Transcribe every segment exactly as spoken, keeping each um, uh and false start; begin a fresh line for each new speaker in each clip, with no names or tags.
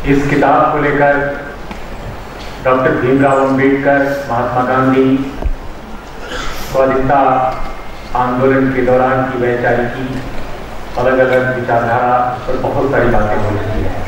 इस किताब को लेकर डॉक्टर भीमराव अंबेडकर, महात्मा गांधी स्वाधीनता आंदोलन के दौरान की वैचारिक की अलग अलग विचारधारा पर बहुत सारी बातें हो चुकी हैं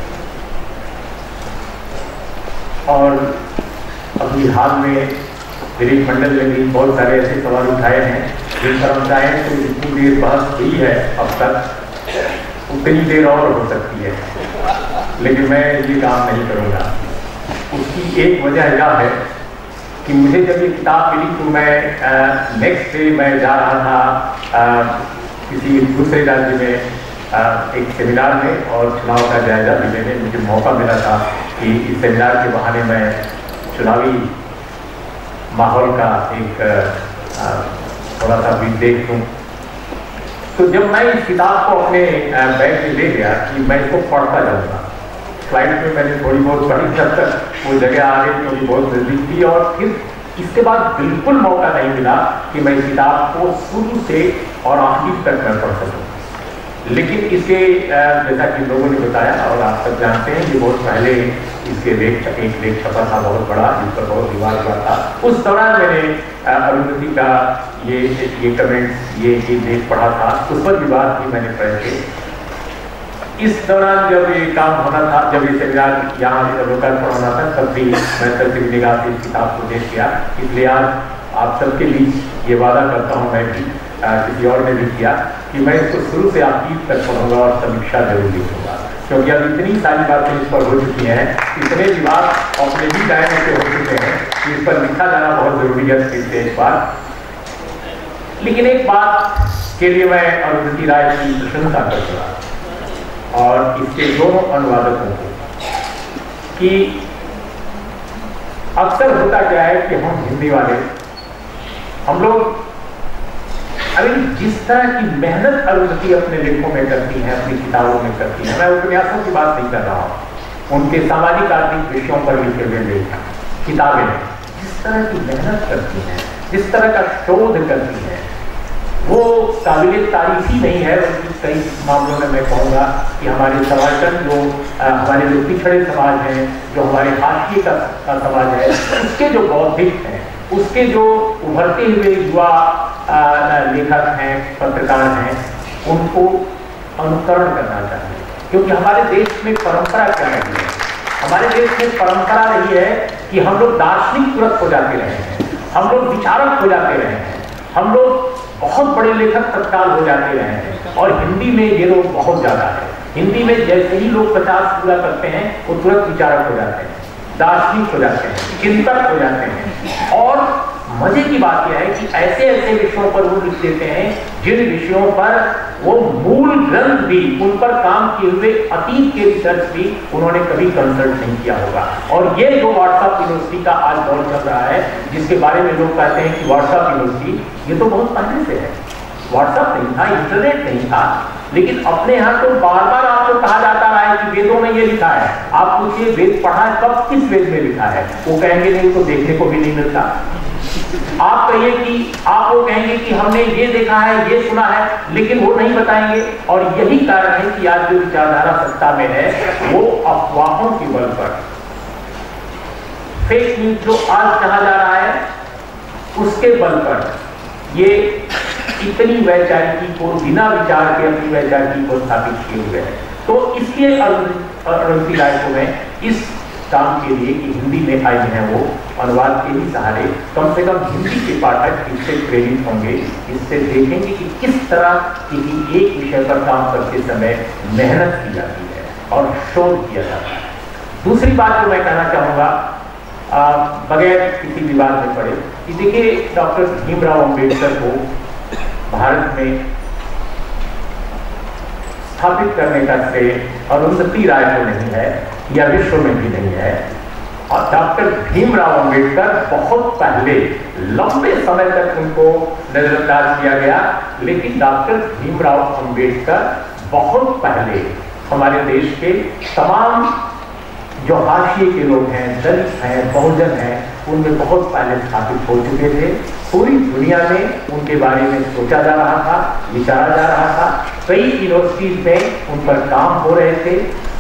और अभी हाल में दिलीप मंडल ने भी बहुत सारे ऐसे सवाल उठाए हैं जिन पर हम चाहें तो जितनी देर बहस हुई है अब तक उतनी देर और हो सकती है, लेकिन मैं ये काम नहीं करूँगा। उसकी एक वजह यह है कि मुझे जब ये किताब मिली तो मैं नेक्स्ट डे मैं जा रहा था आ, किसी दूसरे राज्य में आ, एक सेमिनार में और चुनाव का जायजा भी लेने मुझे मौका मिला था कि इस सेमिनार के बहाने मैं चुनावी माहौल का एक आ, थोड़ा सा भी देख लूँ। तो जब मैं इस किताब को अपने बैग में ले गया कि मैं इसको पढ़ता जाऊँगा, फ्लाइट में मैंने थोड़ी बहुत पढ़ी, जब तक वो जगह आ गई मुझे बहुत नजदीक थी और फिर इसके बाद बिल्कुल मौका नहीं मिला कि मैं इस किताब को शुरू से और आखिर तक मैं पढ़ सकूँ। लेकिन इसके जैसा कि लोगों ने बताया और आप सब जानते हैं कि बहुत पहले इसके लेख एक लेख छपा था बहुत बड़ा, जिस पर बहुत विवाद हुआ था। उस दौरान मैंने अरुंधति का ये ये कमेंट्स ये ये लेख पढ़ा था, उस पर विवाद भी मैंने पढ़े थे। इस दौरान जब ये काम होना था, जब ये सेमिनार यहाँ लोकार्पण होना था, तब भी मैं तरतीब निगाह से इस किताब को देख किया। इसलिए आज आप सबके बीच ये वादा करता हूँ, मैं भी आ, किसी और ने भी किया कि मैं इसको शुरू से आखिर तक पढ़ूंगा और समीक्षा जरूर लिखूंगा, क्योंकि अब इतनी सारी बातें इस पर हो चुकी हैं, इतने विवाद अपने भी दायरे से हो चुके हैं कि इस पर लिखा जाना बहुत जरूरी है फिर से एक बार। लेकिन एक बात के लिए मैं अरुंधति राय की प्रशंसा करूँगा और इसके दोनों अनुवादकों को कि अक्सर होता क्या है कि हम हिंदी वाले हम लोग अरे जिस तरह की मेहनत अरुंधति अपने लेखों में करती हैं, अपनी किताबों में करती हैं, मैं उपन्यासों की बात नहीं कर रहा हूँ, उनके सामाजिक आर्थिक विषयों पर लिखे हुए लेख किताबें जिस तरह की मेहनत करती हैं, जिस तरह का शोध करती हैं, वो काबिल तारीफ ही नहीं है। बल्कि कई मामलों में मैं कहूँगा कि हमारे समाजन जो आ, हमारे जो पिछड़े समाज हैं, जो हमारे हाशिए का, का समाज है, उसके जो बौद्धिक हैं, उसके जो उभरते हुए युवा लेखक हैं, पत्रकार हैं, उनको अनुकरण करना चाहिए। क्योंकि हमारे देश में परंपरा क्या रही है, हमारे देश में परंपरा रही है कि हम लोग दार्शनिक तुरंत हो जाते रहे हैं, हम लोग विचारक हो जाते रहे हैं, हम लोग बहुत बड़े लेखक तत्काल हो जाते रहे हैं। और हिंदी में ये लोग बहुत ज्यादा है। हिंदी में जैसे ही लोग पचास पूरा करते हैं वो तुरंत विचारक हो जाते हैं, दार्शनिक हो जाते हैं, चिंतक हो जाते हैं। और मजे की बात यह है कि ऐसे ऐसे विषयों पर वो लिख देते हैं जिन विषयों पर वो मूल ग्रंथ भी, उन पर काम किए हुए अतीत के रिसर्च भी उन्होंने कभी कंसल्ट नहीं किया होगा। और ये जो व्हाट्सएप यूनिवर्सिटी का आज दौर चल रहा है, जिसके बारे में लोग कहते हैं कि व्हाट्सएप यूनिवर्सिटी, ये तो बहुत पहले से है। व्हाट्सएप नहीं था, इंटरनेट नहीं था, लेकिन अपने यहाँ तो बार बार आपको कहा जाता रहा है कि वेदों में ये लिखा है। आप पूछिए वेद पढ़ा है, कब किस वेद में लिखा है? वो कहेंगे नहीं, तो देखने को भी नहीं मिलता। आप कहिए कि आप वो कहेंगे कि हमने ये देखा है, ये सुना है, लेकिन वो नहीं बताएंगे। और यही कारण है कि आज जो विचारधारा सत्ता में है वो अफवाहों के बल पर, फेक न्यूज जो आज कहा जा रहा है उसके बल पर ये इतनी वैचारिकी को बिना विचार के अपनी वैचारिकी को स्थापित किए हुए है। तो इसलिए अरुंधति राय को मैं इस काम के लिए कि हिंदी में आई हैं वो अनुवाद के ही सहारे, कम से कम हिंदी के पाठक इससे प्रेरित होंगे, इससे देखेंगे कि किस तरह किसी एक विषय पर काम करते समय मेहनत की जाती है और शोध किया जाता है। दूसरी बात जो मैं कहना चाहूँगा बगैर किसी विवाद में पड़े कि देखिए, डॉक्टर भीमराव अंबेडकर को भारत में स्थापित करने का श्रेय अरुंधति राय को नहीं है या विश्व में भी नहीं है। और डॉक्टर भीमराव अंबेडकर बहुत पहले, लंबे समय तक उनको नजरअंदाज किया गया, लेकिन डॉक्टर भीमराव अंबेडकर बहुत पहले हमारे देश के तमाम जो हाशिए के लोग हैं, दलित हैं, बहुजन हैं, उनमें बहुत पहले स्थापित हो चुके थे। पूरी दुनिया में उनके बारे में सोचा जा रहा था, विचारा जा रहा था। कई यूनिवर्सिटीज में उन पर काम हो रहे थे।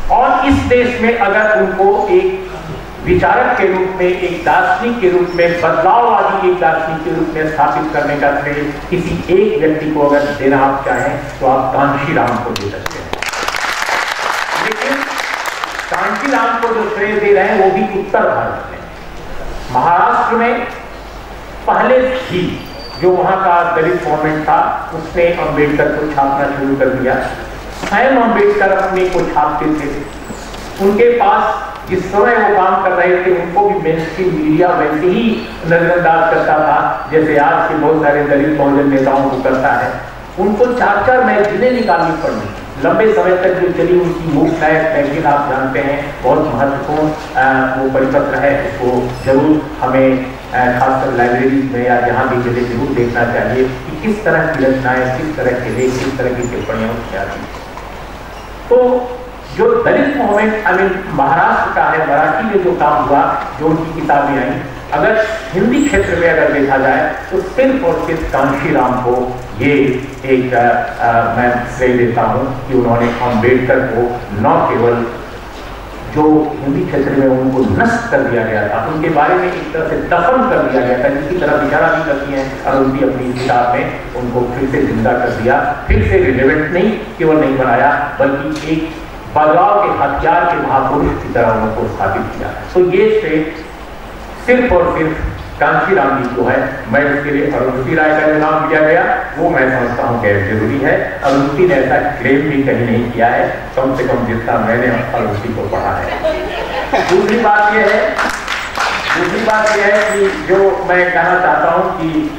और इस देश में अगर उनको एक विचारक के रूप में, एक दार्शनिक के रूप में, बदलाववादी एक दार्शनिक के रूप में स्थापित करने का श्रेय किसी एक व्यक्ति को अगर देना आप चाहें तो आप कांशीराम को दे सकते हैं। लेकिन कांशीराम को जो श्रेय दे रहे हैं वो भी उत्तर भारत में, महाराष्ट्र में पहले भी जो वहां का दलित मूवमेंट था उसने अंबेडकर को छापना शुरू कर दिया। स्वयं अंबेडकर अपने को छापते थे। उनके पास जिस समय वो काम कर रहे थे उनको भी मेनस्ट्रीम मीडिया वैसे ही नजरअंदाज करता था जैसे आज के बहुत सारे दलित बहुजन नेताओं को करता है। उनको चार चार मैगजीनें निकालनी पड़ी। लंबे समय तक जो चली उनकी मूक नायक मैगजीन आप जानते हैं, बहुत महत्वपूर्ण वो परिपत्र है, उसको जरूर हमें खासकर लाइब्रेरी में या जहाँ भी चले जरूर देखना चाहिए कि किस तरह की रचनाएं, किस तरह के लेख, किस तरह की टिप्पणियां क्या थी। तो जो Dalit movement I mean Maharashtra का है, मराठी में जो काम हुआ, जो उनकी किताबें आई, अगर हिंदी क्षेत्र में अगर देखा जाए तो सिर्फ और सिर्फ कांशीराम को ये एक आ, आ, मैं श्रेय देता हूँ कि उन्होंने अम्बेडकर को न केवल जो हिंदी क्षेत्र में उनको नष्ट कर दिया गया था, उनके बारे में एक तरह से दफन कर दिया गया था, जिसकी तरह विचारा भी करती हैं और उनकी अपनी किताब में उनको फिर से जिंदा कर दिया, फिर से रिलेवेंट नहीं केवल नहीं बनाया बल्कि एक बदलाव के हथियार के महापुरुष की तरह उनको स्थापित किया। तो ये श्रेय सिर्फ और सिर्फ कांशीराम जी को है। मैं उसके लिए अरुंधति राय का जो नाम दिया गया वो मैं समझता हूँ गैर जरूरी है। अरुंधति ने ऐसा क्लेम भी कहीं नहीं किया है, कम से कम जितना मैंने अरुंधति को पढ़ा है। दूसरी बात यह है दूसरी बात यह है कि जो मैं कहना चाहता हूँ कि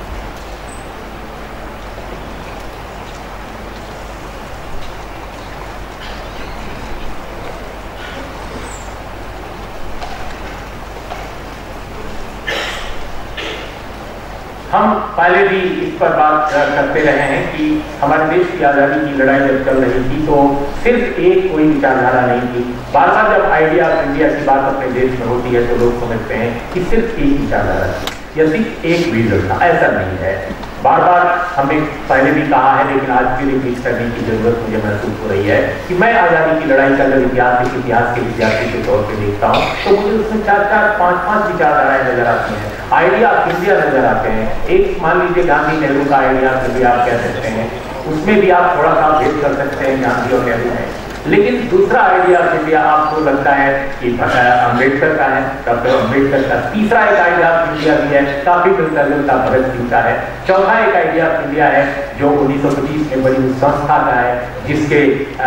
हम पहले भी इस पर बात करते रहे हैं कि हमारे देश की आज़ादी की लड़ाई जब चल रही थी तो सिर्फ एक कोई विचारधारा नहीं थी। बार बार जब आइडिया ऑफ इंडिया की बात अपने देश में होती है तो लोग समझते हैं कि सिर्फ एक विचारधारा थी या सिर्फ एक विजन था। ऐसा नहीं है। बार बार हमने पहले भी कहा है, लेकिन आज भी रिपीट करने की जरूरत मुझे महसूस हो रही है कि मैं आज़ादी की लड़ाई का जब इतिहास इतिहास के विद्यार्थी के तौर पर देखता हूँ तो मुझे उसमें चार चार पाँच पाँच विचारधाराएं नजर आती हैं, आइडिया ऑफ इंडिया नजर आते हैं। एक मान लीजिए गांधी नेहरू का आइडिया भी आप कह सकते हैं, उसमें भी आप थोड़ा सा भेद कर सकते हैं गांधी और नेहरू में। लेकिन दूसरा आइडिया ऑफ इंडिया आपको लगता है कि अम्बेडकर का है, डॉक्टर अम्बेडकर का। तीसरा एक आइडिया ऑफ इंडिया भी है, काफी मिलता जुलता भगत सिंह का है। चौथा एक आइडिया ऑफ इंडिया है जो उन्नीस सौ पच्चीस में बनी उस संस्था का है, जिसके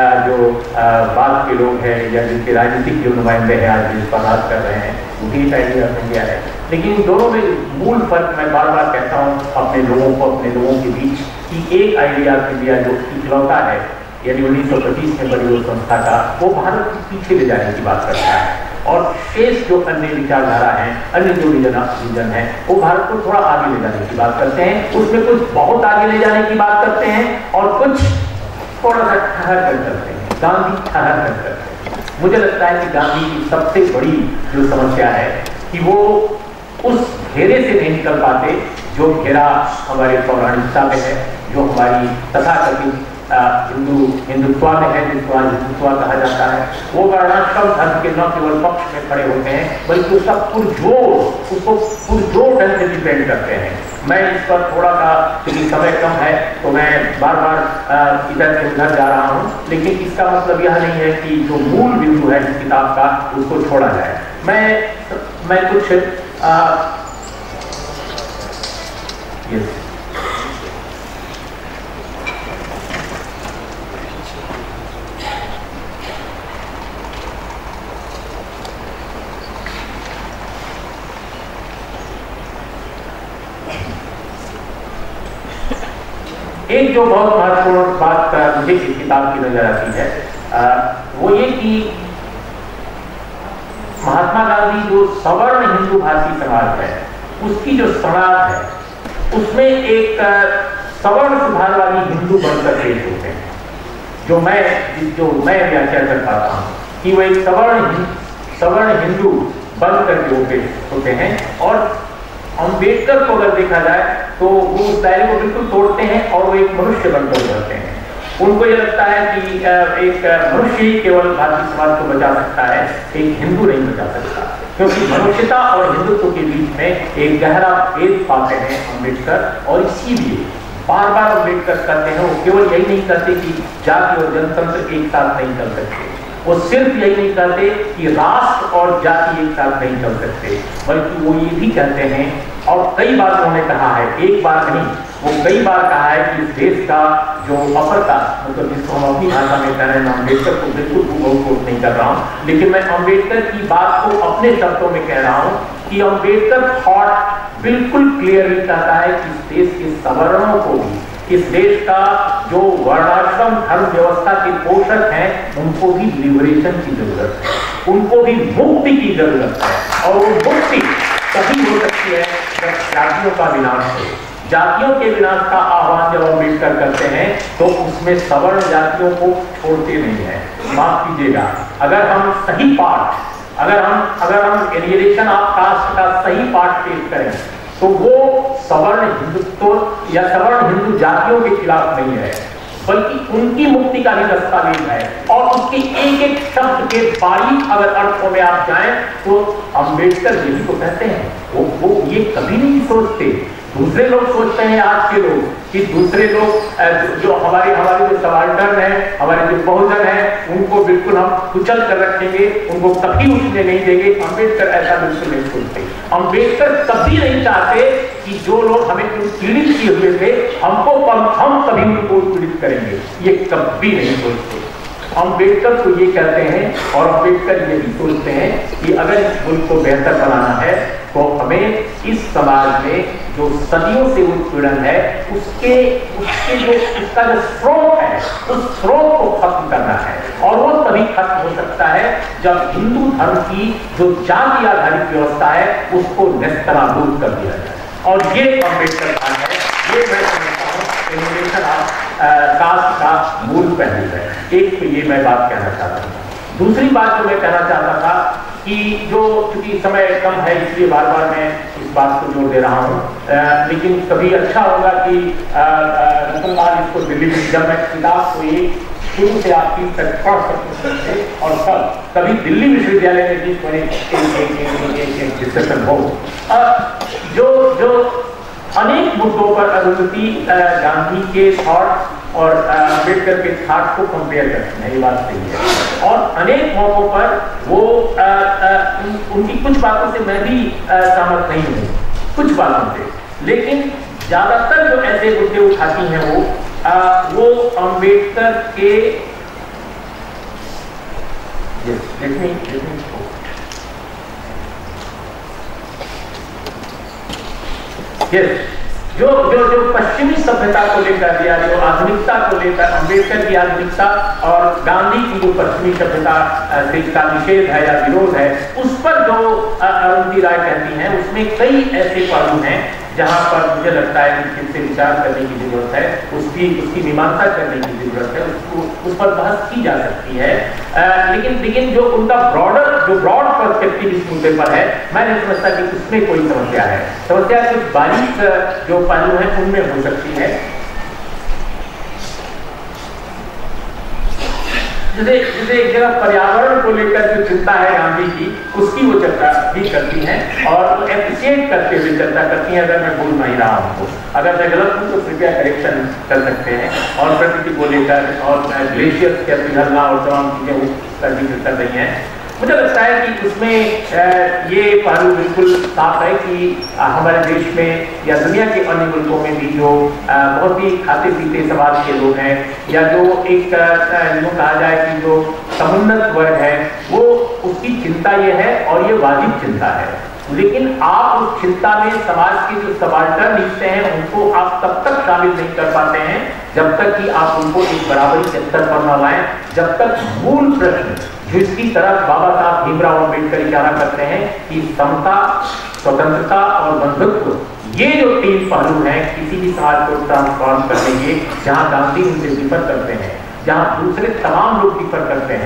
जो बाद के लोग हैं या जिसके राजनीतिक जो नुमाइंदे हैं आज जिस पर बात कर रहे हैं, उनकी एक आइडिया ऑफ इंडिया है। लेकिन इन दोनों में मूल फर्क मैं बार बार कहता हूँ अपने लोगों को, अपने लोगों के बीच, कि एक आइडिया ऑफ इंडिया जो इकलौता है यानी उन्नीस सौ पच्चीस में बनी उस संस्था का, वो भारत को पीछे ले जाने की बात करता है और शेष जो अन्य विचारधारा है, अन्य जो विजन है, वो भारत को थोड़ा आगे ले जाने की बात करते हैं। उसमें कुछ बहुत आगे ले जाने की बात करते हैं और कुछ थोड़ा सा ठहर कर करते हैं। गांधी ठहर कर करते हैं। मुझे लगता है कि गांधी की सबसे बड़ी जो समस्या है कि वो उस घेरे से नहीं निकल पाते जो घेरा हमारे पौराणिकता में है, जो हमारी तथाकथित हिंदू हिंदुत्व में है, जिसको आज हिंदुत्व कहा जाता है। वो वर्णाश्रम धर्म के न केवल पक्ष में खड़े होते हैं बल्कि उसका पुरजोर उसको पुरजोर ढंग से डिपेंड करते हैं। मैं इस पर थोड़ा सा, क्योंकि समय कम है तो मैं बार बार इधर से उधर जा रहा हूँ, लेकिन इसका मतलब यह नहीं है कि जो मूल बिंदु है इस किताब का उसको छोड़ा जाए। मैं मैं कुछ आ, yes. एक जो बहुत महत्वपूर्ण बात मुझे इस किताब की नजर आती है आ, वो ये कि महात्मा गांधी जो सवर्ण हिंदू भाषी समाज है उसकी जो समाज है उसमें एक सवर्ण सुधारवादी हिंदू बनकर पेश होते हैं। जो मैं जो मैं व्याख्या कर पाता हूँ कि वो एक सवर्ण सवर्ण हिंदू बनकर के पेश होते हैं। और अम्बेडकर को अगर देखा जाए तो वो उस दायरे को बिल्कुल तोड़ते हैं और वो एक मनुष्य बनकर उभरते हैं। उनको ये लगता है कि एक मनुष्य ही केवल भारतीय समाज को बचा सकता है, एक हिंदू नहीं बचा सकता, क्योंकि मनुष्यता और हिंदुत्व के बीच में एक गहरा भेद पाते हैं अम्बेडकर। और इसीलिए बार बार अम्बेडकर कहते हैं, वो केवल यही नहीं कहते कि जाति और जनतंत्र एक साथ नहीं चल सकते, वो सिर्फ यही नहीं कहते कि राष्ट्र और जाति एक साथ नहीं चल सकते, बल्कि वो ये भी कहते हैं, और कई बार उन्होंने कहा है, एक बार नहीं, वो कई बार कहा है कि इस देश का जो अपर कास्ट, मतलब जिसको हम अपनी भाषा में कह रहे हैं, अम्बेडकर को बिल्कुल कोट नहीं कर रहा हूँ, लेकिन मैं अम्बेडकर की बात को अपने शब्दों में कह रहा हूँ कि अम्बेडकर थॉट बिल्कुल क्लियरली कहता है कि इस देश के सवर्णों को भी, इस देश का जो वर्णाश्रम धर्म व्यवस्था के पोषक हैं, उनको भी लिबरेशन की जरूरत है, उनको भी मुक्ति की जरूरत है। और वो मुक्ति तभी हो सकती है जब जातियों का विनाश हो। जातियों के विनाश का आह्वान जब अम्बेडकर करते हैं तो उसमें सवर्ण जातियों को छोड़ते नहीं है। माफ कीजिएगा, अगर हम सही पाठ अगर हम अगर हम एलियनेशन ऑफ कास्ट का सही पाठ पेश करें तो वो सवर्ण हिंदुत्व या सवर्ण हिंदू जातियों के खिलाफ नहीं है, बल्कि उनकी मुक्ति का ही दस्तावेज है। और उसके एक एक शब्द के बारीक अगर अर्थों में आप जाएं तो अम्बेडकर यही तो कहते हैं, वो वो ये कभी नहीं सोचते। दूसरे लोग सोचते हैं, आज के लोग, कि दूसरे लोग जो हमारे हमारे जो सबाल्टर्न हैं, हमारे जो बहुजन हैं, उनको बिल्कुल हम कुचल कर रखेंगे, उनको कभी उठने नहीं देंगे। अम्बेडकर ऐसा बिल्कुल नहीं सोचते। अम्बेडकर कभी नहीं चाहते कि जो लोग हमें पीड़ित किए हुए थे, हमको हम कभी उनको पीड़ित करेंगे, ये कभी नहीं सोचते। अम्बेडकर को ये कहते हैं, और अम्बेडकर ये भी सोचते हैं कि अगर इस मुल्क को बेहतर बनाना है तो हमें इस समाज में जो सदियों से उत्पीड़न है, उसके उसके जो उसका जो स्रोत है, उस स्रोत को खत्म करना है। और वो तभी खत्म हो सकता है जब हिंदू धर्म की जो जाति आधारित व्यवस्था है उसको नेस्तनाबूद कर दिया जाए। और ये अम्बेडकर का है, ये मैं समझता हूँ एलिमिनेशन ऑफ कास्ट का मूल पहलू है। एक तो ये मैं बात कहना चाहता हूँ। दूसरी बात जो मैं कहना चाहता था कि जो चूंकि समय कम है इसलिए बार बार मैं इस बात को जोड़ दे रहा हूँ, लेकिन कभी अच्छा होगा कि रतनलाल इसको दिल्ली में, जब मैं किताब को एक शुरू से आपकी तक पढ़ सकते थे और तब कभी दिल्ली विश्वविद्यालय में भी डिस्कशन हो, जो जो अनेक मुद्दों पर अरुंधति गांधी के थॉट और अम्बेडकर के थॉट को कंपेयर करते हैं, ये बात सही है। और अनेक मौकों पर वो आ, आ, उन, उनकी कुछ बातों से मैं भी सहमत नहीं हूँ, कुछ बातों से, लेकिन ज्यादातर जो ऐसे मुद्दे उठाती हैं वो आ, वो अम्बेडकर के yes, let me, let me yes, जो जो जो पश्चिमी सभ्यता को लेकर या जो आधुनिकता को लेकर अम्बेडकर की आधुनिकता और गांधी की जो पश्चिमी सभ्यता से का निषेध है या विरोध है, उस पर जो अरुंधति राय कहती हैं, उसमें कई ऐसे पहलू हैं जहां पर मुझे लगता है कि फिर से विचार करने की जरूरत है, उसकी उसकी मीमांसा करने की जरूरत है, उसको उस पर बहस की जा सकती है। आ, लेकिन लेकिन जो उनका ब्रॉडर जो ब्रॉड पर्सपेक्टिव इस मुद्दे पर है, मैं नहीं समझता कि उसमें कोई समस्या है। समस्या कुछ बारीक जो पहलू है उनमें हो सकती है। जैसे जैसे एक जगह पर्यावरण को लेकर जो चिंता है गांधी की, उसकी वो चर्चा भी करती हैं और एप्रिशिएट करते हुए चर्चा करती हैं। अगर मैं बोल नहीं रहा हूँ तो, अगर मैं गलत हूँ तो कृपया करेक्शन कर सकते हैं। और प्रकृति को लेकर और ग्लेशियर्स के पिघलना और तमाम चीजें उसका जिक्र कर रही हैं। मुझे लगता है कि उसमें ये पहलू बिल्कुल साफ है कि हमारे देश में या दुनिया के अन्य मुल्कों में भी जो बहुत ही खाते पीते समाज के लोग हैं, या जो एक यूँ कहा जाए कि जो समुन्नत वर्ग है, वो उसकी चिंता ये है और ये वाजिब चिंता है। लेकिन आप उस चिंता में समाज के जो सबाल्टर्न हिस्से हैं उनको आप तब तक शामिल नहीं कर पाते हैं जब तक कि आप उनको एक बराबरी के स्तर पर न लाएं, जब तक मूल प्रश्न जिसकी तरफ बाबा साहब भीमराव अम्बेडकर इशारा करते हैं कि समता, स्वतंत्रता और बंधुत्व, ये जो तीन पहलू हैं किसी भी समाज को ट्रांसफॉर्म करने के, जहां गांधी उनसे डिफर करते हैं, जहां दूसरे तमाम लोग डिफर करते हैं,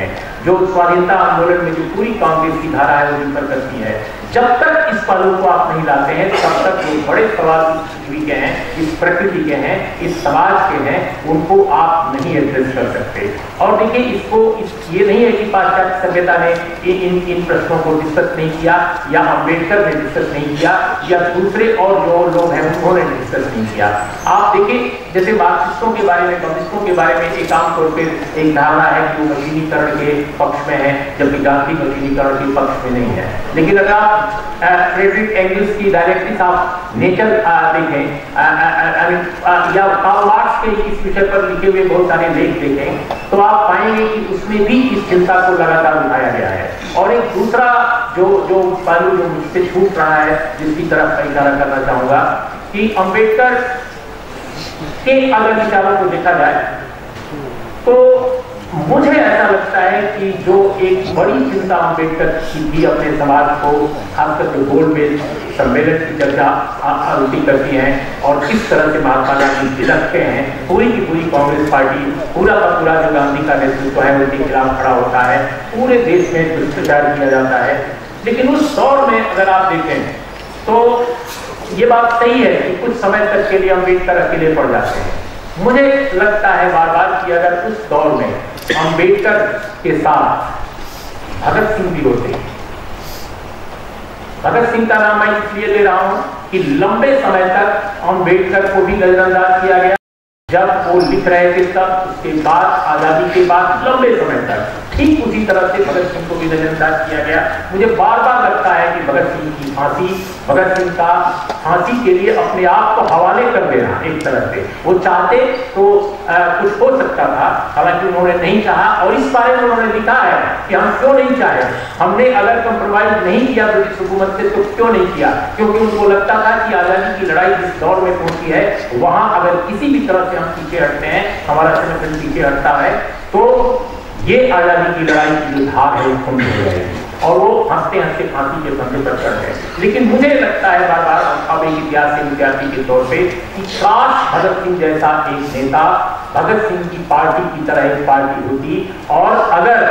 जो स्वाधीनता आंदोलन में जो पूरी कांग्रेस की धारा है वो निर्भर करती है। जब तक इस पहलू को आप नहीं लाते हैं तब तक जो बड़े सवाल इस पृथ्वी के हैं, इस प्रकृति के हैं, इस समाज के हैं, उनको आप नहीं एड्रेस कर सकते। और देखिए इसको इस, ये नहीं है कि पाश्चात्य सभ्यता ने इन इन प्रश्नों को डिस्कस नहीं किया या अम्बेडकर ने डिस्कस नहीं किया या दूसरे और जो लोग हैं उन्होंने डिस्कस नहीं किया। आप देखिए जैसे मार्क्सिस्टों के बारे में, कम्युनिस्टों के बारे में एक आमतौर पर एक धारणा है कि वो मशीनीकरण के पक्ष में है, जबकि गांधी मशीनीकरण के पक्ष में नहीं है। लेकिन अगर आप फ्रेडरिक एंगल्स की डायरेक्टिव्स ऑफ नेचर देखें या कार्ल मार्क्स के इस विषय पर लिखे हुए बहुत सारे लेख देखें तो आप पाएंगे कि उसमें भी इस चिंता को लगातार उठाया गया है। और एक दूसरा जो जो पहलू जो मुझसे छूट रहा है जिसकी तरफ मैं इशारा करना चाहूंगा कि अम्बेडकर के अगर विचारों को देखा जाए तो मुझे ऐसा लगता है कि जो एक बड़ी चिंता अम्बेडकर की थी अपने समाज को, खासकर जो गोल मेज सम्मेलन की चर्चा आरोपी करती हैं और किस तरह से महात्मा गांधी झिलकते हैं, पूरी की पूरी कांग्रेस पार्टी, पूरा का पूरा जो गांधी का नेतृत्व है उनके खिलाफ खड़ा होता है, पूरे देश में दुष्प्रचार किया जाता है। लेकिन उस दौर में अगर आप देखें तो ये बात सही है कि कुछ समय तक के लिए अम्बेडकर अकेले पड़ जाते हैं। मुझे लगता है बार बार कि अगर उस दौर में अम्बेडकर के साथ भगत सिंह भी होते, भगत सिंह का नाम मैं इसलिए ले रहा हूं कि लंबे समय तक अम्बेडकर को भी नजरअंदाज किया गया। जब वो लिख रहे थे तब, उसके बाद आजादी के बाद लंबे समय तक ठीक उसी तरह से भगत सिंह को भी नजरअंदाज किया गया। मुझे बार बार लगता है कि भगत सिंह की फांसी, भगत सिंह का फांसी के लिए अपने आप को हवाले कर देना, एक तरह से वो चाहते तो आ, कुछ हो सकता था, हालांकि उन्होंने नहीं चाहा। और इस बारे में उन्होंने लिखा है कि हम क्यों नहीं चाहे, हमने अगर कंप्रोमाइज नहीं किया ब्रिटिश हुकूमत से तो क्यों नहीं किया, क्योंकि उनको लगता था कि आजादी की लड़ाई जिस दौर में पहुंची है वहां अगर किसी भी तरह से हम पीछे हटते हैं, हमारा संगठन पीछे हटता है तो ये आजादी की लड़ाई की जो धार है वो कम हो जाएगी और वो हंसते हंसते फांसी के फंदे पर चढ़ गए। लेकिन मुझे लगता है बार बार अब एक इतिहास के विद्यार्थी के तौर पे कि काश भगत सिंह जैसा एक नेता, भगत सिंह की पार्टी की तरह एक पार्टी होती और अगर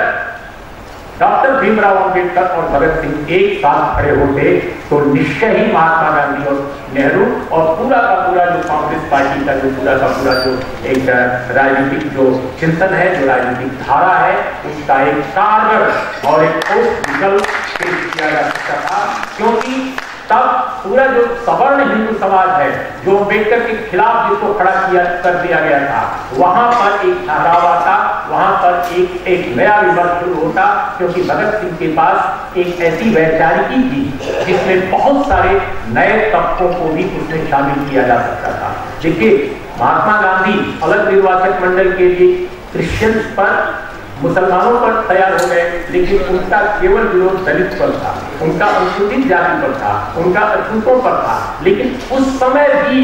डॉक्टर भीमराव अंबेडकर और भगत सिंह एक साथ खड़े होते तो निश्चय ही महात्मा गांधी और नेहरू और पूरा का पूरा जो कांग्रेस पार्टी का जो पूरा का पूरा जो एक राजनीतिक जो चिंतन है, जो राजनीतिक धारा है, उसका एक कारगर और एक ठोस विकल्प पेश किया जा सकता था। क्योंकि तब पूरा जो सवर्ण हिंदू समाज है, जो अम्बेडकर के खिलाफ जिसको खड़ा किया कर दिया गया था, वहां पर एक ठहराव आता, वहां पर एक एक नया विमर्श शुरू होता। क्योंकि भगत सिंह के पास एक ऐसी वैचारिकी थी जिसमें बहुत सारे नए तत्वों को भी उसमें शामिल किया जा सकता था। देखिए महात्मा गांधी अलग निर्वाचक मंडल के लिए क्रिश्चियंस पर, मुसलमानों पर तैयार हो गए, लेकिन उनका केवल विरोध दलित पर था, उनका अनुसूचित जाति पर था, उनका अछूतों पर था। लेकिन उस समय भी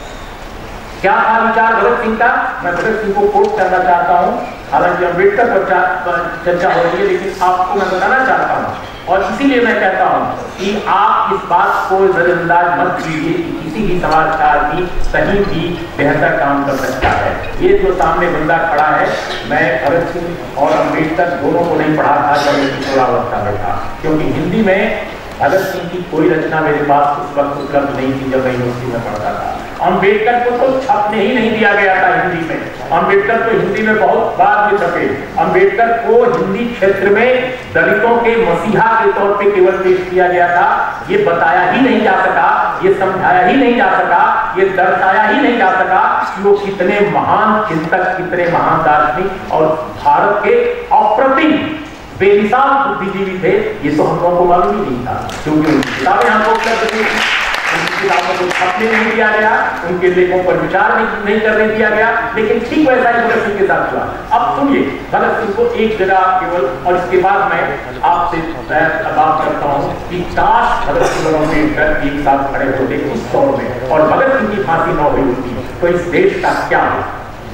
क्या था विचार भगत सिंह का? मैं भगत सिंह को कोट करना चाहता हूं, हालांकि अम्बेडकर पर चर्चा हो रही है, लेकिन आपको मैं बताना चाहता हूं और इसीलिए मैं कहता हूं कि आप इस बात को नजरअंदाज मत कीजिए कि किसी भी समाजकार भी कहीं भी बेहतर काम कर सकता है। ये जो सामने बंदा खड़ा है, मैं भगत सिंह और अम्बेडकर दोनों को नहीं पढ़ा था जब मैं किशोरावस्था में था, क्योंकि हिंदी में भगत सिंह की कोई रचना मेरे पास उस वक्त उपलब्ध नहीं थी जब मैं यूनिवर्सिटी में पढ़ता था। अम्बेडकर को तो छपने ही नहीं दिया गया था हिंदी में, अम्बेडकर तो हिंदी में बहुत बाद में छपे। अम्बेडकर को हिंदी क्षेत्र में दलितों के मसीहा के तौर पे केवल पेश किया गया था। ये बताया ही नहीं जा सका, ये समझाया ही नहीं जा सका, ये दर्शाया ही नहीं जा सका कि वो कितने महान चिंतक, कितने महान दार्शनिक और भारत के अप्रतिम बेमिसाल बुद्धिजीवी थे। ये तो हम लोगों को मालूम ही नहीं था, क्योंकि उनकी किताबें हमको उपलब्ध थी, उनकी किताबों को छपने नहीं दिया गया, उनके लेखों पर विचार नहीं, नहीं करने दिया गया। लेकिन ठीक वैसा ही भगत सिंह के साथ हुआ। अब सुनिए, भगत सिंह को एक जगह केवल, और इसके बाद मैं आपसे बात करता हूँ कि काश भगत सिंह और अम्बेडकर एक साथ खड़े होते उस दौर में और भगत सिंह की फांसी न हुई होती तो इस देश का क्या हो।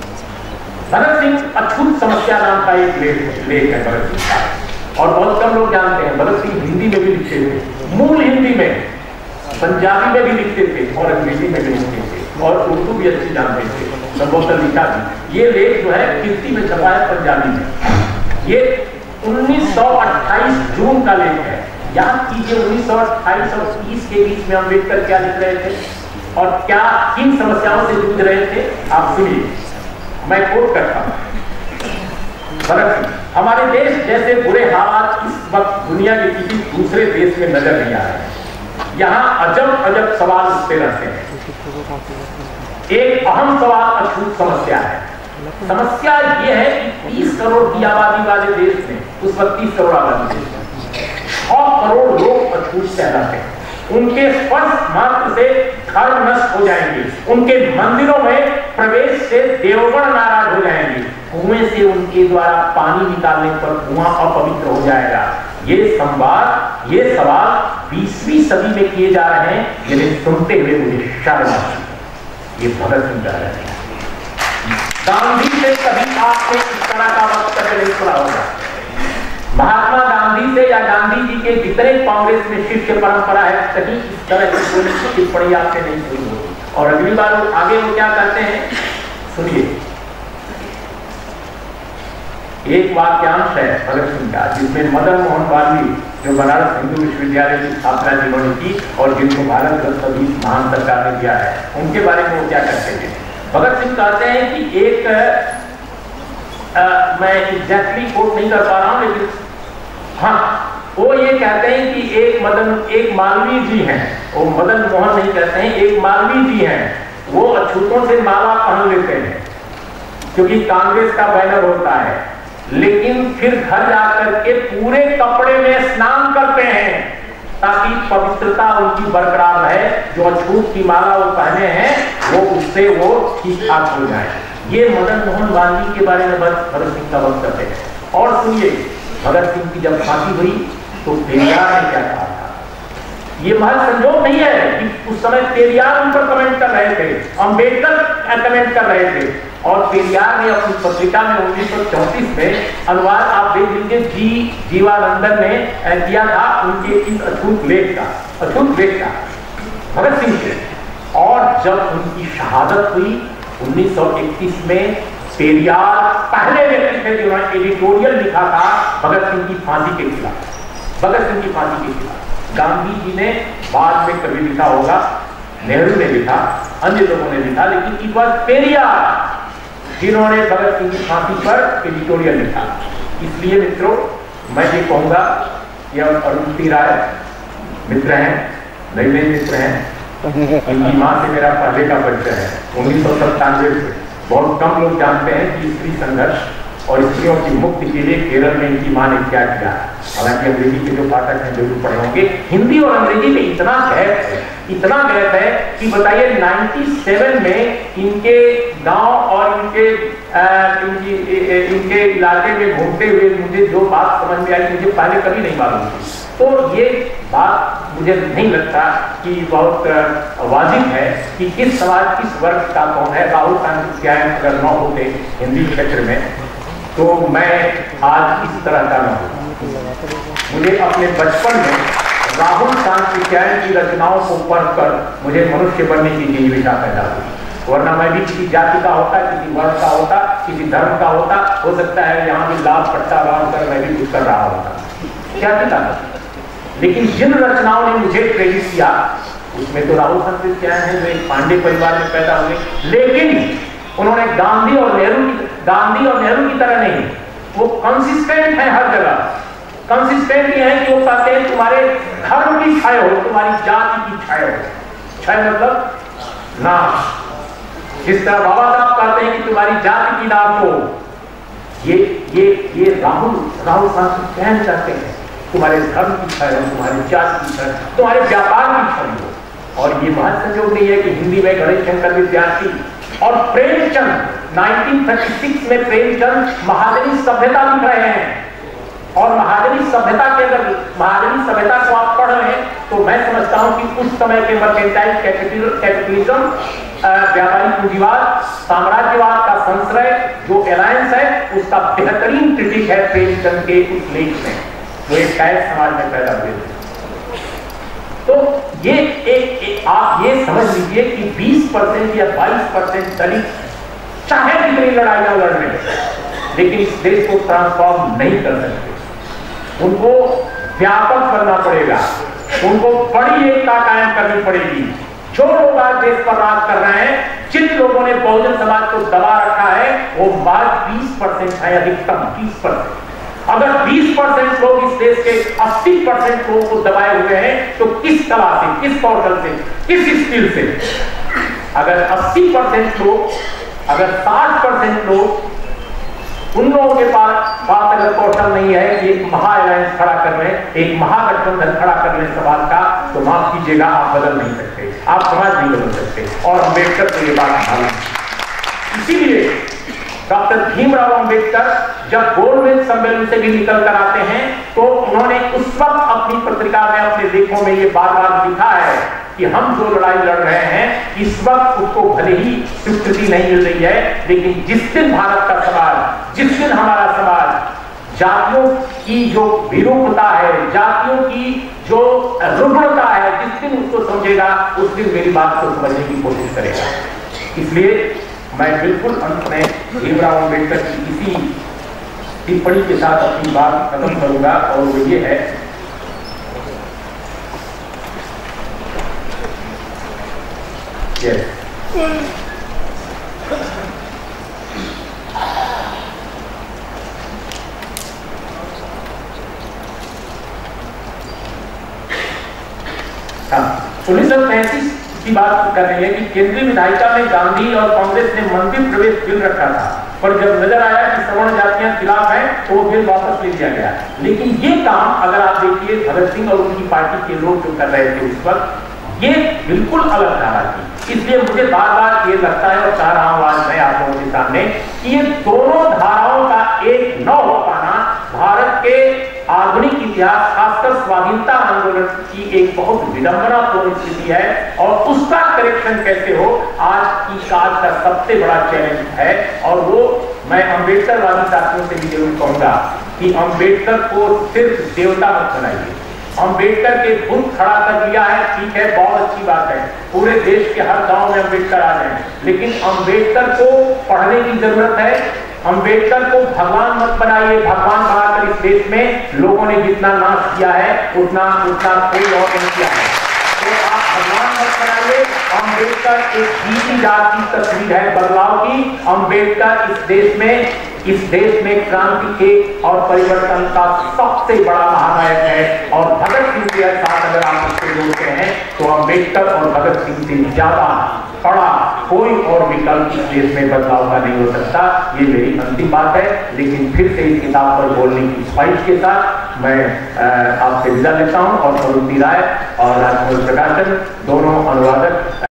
भगत सिंह अछूत समस्या नाम का एक लेख लेख है भगत सिंह का, और बहुत कम लोग जानते हैं। भगत सिंह हिंदी में भी लिखते थे, मूल हिंदी में, पंजाबी में भी लिखते थे और अंग्रेजी में भी लिखते थे और उर्दू भी अच्छी जानते थे, संभवतः लिखा भी। ये लेख जो है कीर्ति में छपा है पंजाबी में। ये उन्नीस सौ अट्ठाईस जून का लेख है। याद कीजिए उन्नीस सौ अट्ठाईस और तीस के बीच में अम्बेडकर क्या लिख रहे थे और क्या किन समस्याओं से जूझ रहे थे, आप सुनिए, मैं कोट करता हूं। हमारे देश जैसे बुरे हालात इस वक्त दुनिया के किसी दूसरे देश में नजर नहीं आ रहे। यहाँ अजब अजब सवाल उठते रहते हैं। एक अहम सवाल अछूत समस्या है। समस्या ये है कि तीस करोड़ की आबादी वाले देश में, उस वक्त तीस करोड़ आबादी देश में छह करोड़ लोग अछूत कहलाते हैं। उनके स्पर्श मात्र से घर नष्ट हो जाएंगे, उनके मंदिरों में प्रवेश से देवगण नाराज हो जाएंगे, कुएं से उनके द्वारा पानी निकालने पर कुआं अपवित्र हो जाएगा। ये संवाद, ये सवाल बीसवीं सदी में किए जा रहे हैं, जिन्हें सुनते हुए मुझे शर्म आती है। ये भगत सिंह कह रहे हैं। गांधी से कभी आपने इस तरह का वक्तव्य नहीं सुना होगा। महात्मा गांधी से या गांधी जी के जितने कांग्रेस में शिष्य परंपरा है, कहीं इस तरह की कोई टिप्पणी आपने नहीं सुनी होगी। और अगली बार वो आगे वो क्या करते हैं, सुनिए। एक वाक्यांश है भगत सिंह का, जिसमें मदन मोहन मालवीय, जो बनारस हिंदू विश्वविद्यालय की स्थापना जिन्होंने की और जिनको भारत रत्न भी महान सरकार ने दिया है, उनके बारे में वो क्या कहते हैं। भगत सिंह कहते हैं कि एक आ, मैं एग्जैक्टली कोट नहीं कर पा रहा हूं, लेकिन हाँ, वो ये कहते हैं कि एक मदन एक मालवीय जी हैं, वो मदन मोहन नहीं कहते हैं, एक मालवीय जी हैं, वो अछूतों से माला पहन लेते हैं क्योंकि कांग्रेस का बैनर होता है, लेकिन फिर घर जाकर के पूरे कपड़े में स्नान करते हैं ताकि पवित्रता उनकी बरकरार रहे। जो अछूत की माला वो पहने हैं वो उससे वो ठीक ठाक हो जाए। ये मदन मोहन मालवीय के बारे में भगत सिंह का वक्तव्य है। और सुनिए, भगत सिंह की जब फांसी हुई तो पेरियार ने क्या कहा था। ये महज संजोग नहीं है कि उस समय पेरियार उन पर कमेंट कर रहे थे, अम्बेडकर कमेंट कर रहे थे, और पेरियार ने अपनी पत्रिका में उन्नीस सौ चौंतीस में अनुवाद आप देख लीजिए, जी जीवानंदन ने किया था उनके इस अछूत लेख का, अछूत लेख का भगत सिंह के। और जब उनकी शहादत हुई उन्नीस सौ इकतीस में, पेरियार पहले व्यक्ति थे जिन्होंने एडिटोरियल लिखा था भगत सिंह की फांसी के खिलाफ, भगत सिंह की फांसी के खिलाफ। गांधी जी ने बाद में कभी लिखा होगा, नेहरू ने लिखा, अन्य लोगों ने लिखा, लेकिन इट वॉज पेरियार जिन्होंने भगत सिंह की फांसी पर एडिटोरियल लिखा। इसलिए मित्रों, मैं ये कहूंगा, यह अरुंधति राय मित्र हैं, नई नई मित्र हैं, इनकी मां से मेरा पहले का परिचय है, उन्नीस सौ सत्तानवे से। बहुत कम लोग जानते हैं कि स्त्री संघर्ष और स्त्रियों की मुक्ति के लिए केरल में इनकी मां ने क्या किया। हालांकि अंग्रेजी के जो पाठक हैं जरूर पढ़े होंगे। हिंदी और अंग्रेजी में इतना गैप है, इतना गैप है कि बताइए सत्तानवे में इनके गांव और इनके आ, इनकी इनके इलाके में घूमते हुए मुझे जो बात समझ में आई, मुझे पहले कभी नहीं मालूम थी। तो ये बात मुझे नहीं लगता कि बहुत वाजिब है कि किस समाज, किस वर्ग का कौन है। राहुल गांधी अगर न होते हिंदी क्षेत्र में तो मैं आज इस तरह का न होता। मुझे अपने बचपन में राहुल गांधी की रचनाओं को पढ़कर मुझे मनुष्य बनने की जीविका पैदा हुई, वरना मैं भी किसी जाति का होता, किसी वर्ग का होता, किसी धर्म का होता, हो सकता है यहाँ भी लाभ पट्टा बांध कर मैं भी कुछ कर रहा होता, क्या दिखा। लेकिन जिन रचनाओं ने मुझे प्रेरित किया उसमें तो राहुल गांधी क्या है, जो एक पांडे परिवार में पैदा हुए, लेकिन उन्होंने गांधी और नेहरू की गांधी और नेहरू की तरह नहीं, वो कंसिस्टेंट है हर जगह। कंसिस्टेंट ये है कि वो कहते हैं तुम्हारे धर्म की छाया हो, तुम्हारी जाति की छाया हो। छाया मतलब नाम। जिस तरह बाबा साहब कहते हैं कि तुम्हारी जाति की नाम हो, ये ये ये राहुल राहुल गांधी क्या चाहते हैं, तुम्हारे धर्म की छाया हो, तुम्हारी जाति की छाया, तुम्हारे व्यापार की छाया हो। और ये महज संयोग नहीं है कि हिंदी में गणेश शंकर विद्यार्थी और प्रेमचंद उन्नीस सौ छत्तीस में प्रेमचंद महाजनी सभ्यता लिख रहे हैं, और महाजनी सभ्यता के अंदर महाजनी सभ्यता को आप पढ़ रहे हैं तो मैं समझता हूं कि उस समय के मर्केंटाइल कैपिटलिज्म, व्यापारिक पूंजीवाद, साम्राज्यवाद का संश्रय जो अलायंस है, उसका बेहतरीन क्रिटिक है प्रेमचंद के उस लेख में, वो एक कैद समाज में पैदा हुए थे। तो ये एक, एक आप ये समझ लीजिए कि बीस परसेंट या बाईस परसेंट दलित चाहे कितनी लड़ाइयां लड़ रहे हैं, लेकिन इस देश को ट्रांसफॉर्म नहीं कर सकते। उनको व्यापक करना पड़ेगा, उनको बड़ी एकता कायम करनी पड़ेगी। जो लोग आज देश पर राज कर रहे हैं, जिन लोगों ने बहुजन समाज को दबा रखा है, वो मात्र बीस परसेंट है, अधिकतम बीस परसेंट। अगर बीस परसेंट लोग इस देश के अस्सी परसेंट लोगों को दबाए हुए हैं, तो किस कला से, किस कौशल से, किस स्किल से? अगर अस्सी परसेंट लोग, अगर साठ परसेंट लोग, उन लोगों के पास पास अगर कौशल नहीं है कि एक महा अलायंस खड़ा कर रहे, एक महागठबंधन खड़ा कर रहे समाज का, तो माफ कीजिएगा, आप बदल नहीं सकते, आप समाज नहीं बदल सकते। और अम्बेडकर को ये बात मालूम। इसीलिए डॉक्टर भीमराव अंबेडकर जब गोलमेज सम्मेलन से भी निकल कर आते हैं, तो उन्होंने उस वक्त अपनी पत्रिका में, अपने लेखों में ये बार बार लिखा है कि हम जो लड़ाई लड़ रहे हैं, इस वक्त उसको भले ही स्वीकृति नहीं मिल रही है, लेकिन जिस दिन भारत का समाज, जिस दिन हमारा समाज जातियों की जो विरूपता है, जातियों की जो रुग्णता है, जिस दिन उसको समझेगा, उस दिन मेरी बात को समझने की कोशिश करेगा। इसलिए मैं बिल्कुल अंत में भीमराव अंबेडकर की इसी टिप्पणी के साथ अपनी बात खत्म करूंगा, और वो ये है, yes. उन्नीस सौ पैंतीस की बात कर रही है कि केंद्रीय विधायिका में गांधी और कांग्रेस ने मंदिर प्रवेश बिल रखा था, पर जब नजर आया कि सवर्ण जातियां खिलाफ हैं, तो वो बिल वापस ले लिया गया। लेकिन ये काम अगर आप देखिए भगत सिंह और उनकी पार्टी के लोग जो कर रहे थे उस वक्त, ये बिल्कुल अलग धारा थी। इसलिए मुझे बार बार ये लगता है, और चाह रहा हूं आज मैं आप लोगों के सामने, कि ये दोनों धाराओं का एक न हो पाना भारत के आधुनिक इतिहास, खासकर स्वाधीनता आंदोलन की एक बहुत विडंबनापूर्ण स्थिति है, और उसका करेक्शन कैसे हो, आज की काज का सबसे बड़ा चैलेंज है। और वो मैं अम्बेडकरवादी साथियों से भी जरूर कहूंगा कि अम्बेडकर को सिर्फ देवता मत बनाइए। अम्बेडकर के बुत खड़ा कर दिया है, ठीक है, बहुत अच्छी बात है, पूरे देश के हर गांव में अम्बेडकर आ जाए, लेकिन अम्बेडकर को पढ़ने की जरूरत है। अम्बेडकर को भगवान मत बनाइए। भगवान बनाकर इस देश में लोगों ने जितना नाश किया है, उतना उतना कोई और नहीं किया है, तो आप भगवान मत बनाइए। अम्बेडकर एक जीती जाती तस्वीर है बदलाव की। अम्बेडकर इस देश में इस देश में क्रांति के और परिवर्तन का सबसे बड़ा महानायक है, और भगत सिंह के साथ अगर आप उससे जोड़ते हैं, तो अम्बेडकर और भगत सिंह से ज्यादा बड़ा कोई और विकल्प इस देश में बदलाव का नहीं हो सकता। ये मेरी अंतिम बात है, लेकिन फिर से इस किताब पर बोलने की ख्वाहिश के साथ मैं आपसे विदा लेता हूँ, और स्वरूपी राय और राजमोहन प्रकाशन दोनों अनुवादक